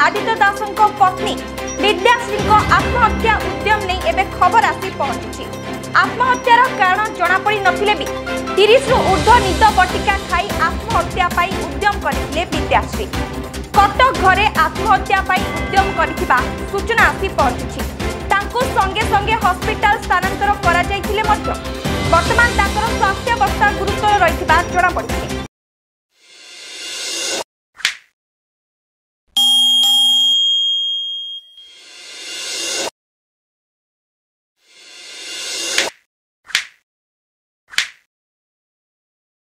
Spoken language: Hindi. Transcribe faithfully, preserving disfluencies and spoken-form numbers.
आदित्य दासଙ୍କ पत्नी विद्याश्री आत्महत्या उद्यम नहीं एवं खबर आसी पहुंची। आत्महत्यार कारण जनापड़ी नथिले भी तीस रु ऊर्ध्व निद बटिका खाई आत्महत्या उद्यम करथिले विद्याश्री। कटक घरे आत्महत्या उद्यम करथिबा सूचना आसी पहुंची। तांको संगे संगे हॉस्पिटल स्थानांतर करा जायतिले मध्य वर्तमान तांकर स्वास्थ्य अवस्था गुरुतर रहिथिबा जनापड़ी।